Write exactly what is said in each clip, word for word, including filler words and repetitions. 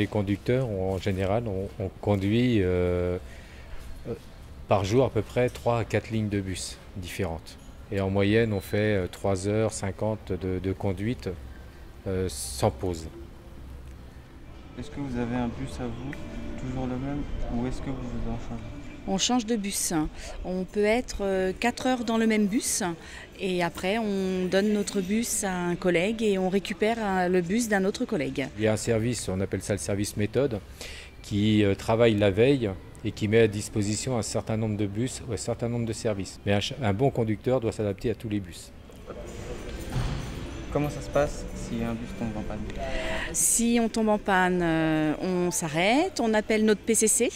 conducteurs, on- en général, on, on conduit euh, euh, par jour à peu près trois à quatre lignes de bus différentes. Et en moyenne, on fait euh, trois heures cinquante de, de conduite euh, sans pause. Est-ce que vous avez un bus à vous, toujours le même, ou est-ce que vous vous en changez? On change de bus. On peut être quatre heures dans le même bus et après on donne notre bus à un collègue et on récupère euh, le bus d'un autre collègue. Il y a un service, on appelle ça le service méthode, qui euh, travaille la veille et qui met à disposition un certain nombre de bus ou un certain nombre de services. Mais un, ch- un bon conducteur doit s'adapter à tous les bus. Comment ça se passe si un bus tombe en panne? Si on tombe en panne, euh, on s'arrête, on appelle notre P C C.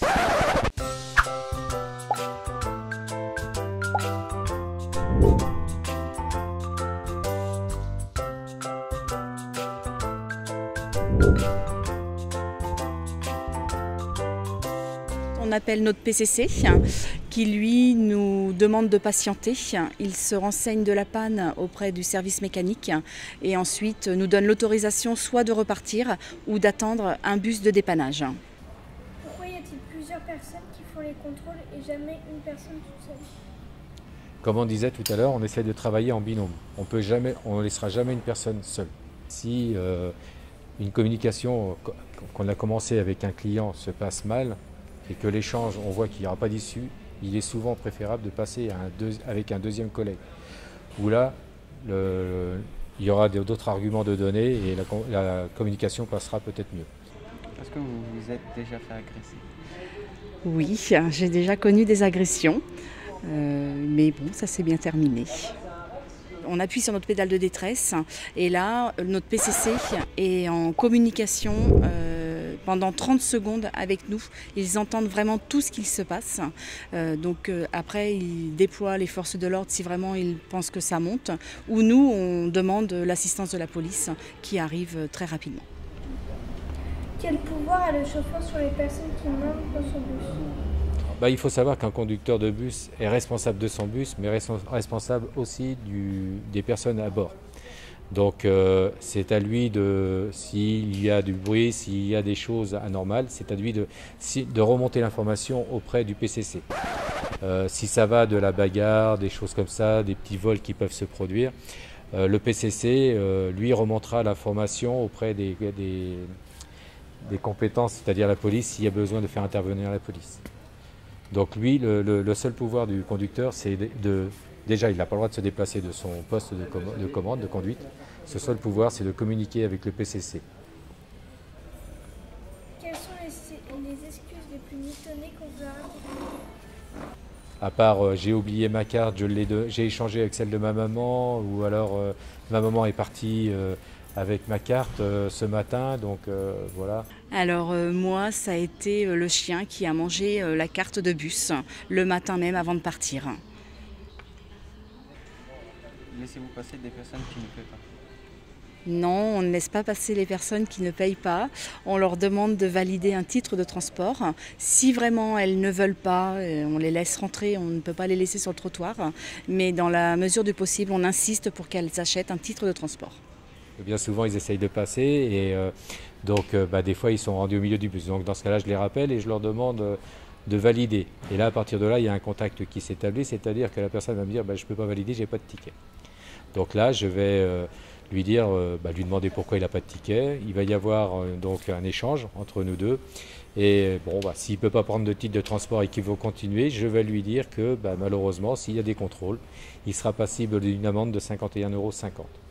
On appelle notre P C C qui lui nous demande de patienter. Il se renseigne de la panne auprès du service mécanique et ensuite nous donne l'autorisation soit de repartir ou d'attendre un bus de dépannage. Pourquoi y a-t-il plusieurs personnes qui font les contrôles et jamais une personne toute seule? Comme on disait tout à l'heure, on essaie de travailler en binôme. On peut jamais, on ne laissera jamais une personne seule. Si euh, une communication qu'on a commencé avec un client se passe mal et que l'échange, on voit qu'il n'y aura pas d'issue, il est souvent préférable de passer à un deux, avec un deuxième collègue. Où là, le, il y aura d'autres arguments de donner et la, la communication passera peut-être mieux. Est-ce que vous vous êtes déjà fait agresser? Oui, j'ai déjà connu des agressions, euh, mais bon, ça s'est bien terminé. On appuie sur notre pédale de détresse et là, notre P C C est en communication euh, pendant trente secondes avec nous. Ils entendent vraiment tout ce qu'il se passe. Euh, donc euh, après, ils déploient les forces de l'ordre si vraiment ils pensent que ça monte. Ou nous, on demande l'assistance de la police qui arrive très rapidement. Quel pouvoir a le chauffeur sur les personnes qui montent dans son bus? Bah, il faut savoir qu'un conducteur de bus est responsable de son bus, mais responsable aussi du, des personnes à bord. Donc euh, c'est à lui de, s'il y a du bruit, s'il y a des choses anormales, c'est à lui de, si, de remonter l'information auprès du P C C. Euh, si ça va de la bagarre, des choses comme ça, des petits vols qui peuvent se produire, euh, le P C C, euh, lui, remontera l'information auprès des, des, des compétences, c'est-à-dire la police, s'il y a besoin de faire intervenir la police. Donc lui, le, le, le seul pouvoir du conducteur, c'est de, de... Déjà, il n'a pas le droit de se déplacer de son poste de, com de commande, de conduite. Ce seul pouvoir, c'est de communiquer avec le P C C. Quelles sont les, les excuses les plus mitonnées qu'on vous a racontées? À part euh, j'ai oublié ma carte, j'ai échangé avec celle de ma maman, ou alors euh, ma maman est partie euh, avec ma carte euh, ce matin, donc euh, voilà. Alors euh, moi, ça a été euh, le chien qui a mangé euh, la carte de bus le matin même avant de partir. Laissez-vous passer des personnes qui ne paient pas? Non, on ne laisse pas passer les personnes qui ne payent pas. On leur demande de valider un titre de transport. Si vraiment elles ne veulent pas, on les laisse rentrer, on ne peut pas les laisser sur le trottoir. Mais dans la mesure du possible, on insiste pour qu'elles achètent un titre de transport. Bien souvent, ils essayent de passer et euh, donc euh, bah, des fois, ils sont rendus au milieu du bus. Donc dans ce cas-là, je les rappelle et je leur demande euh, de valider. Et là, à partir de là, il y a un contact qui s'établit, c'est-à-dire que la personne va me dire bah, « je ne peux pas valider, je n'ai pas de ticket ». Donc là, je vais euh, lui dire, euh, bah, lui demander pourquoi il n'a pas de ticket. Il va y avoir euh, donc un échange entre nous deux. Et bon, bah, s'il ne peut pas prendre de titre de transport et qu'il veut continuer, je vais lui dire que bah, malheureusement, s'il y a des contrôles, il sera passible d'une amende de cinquante et un euros cinquante.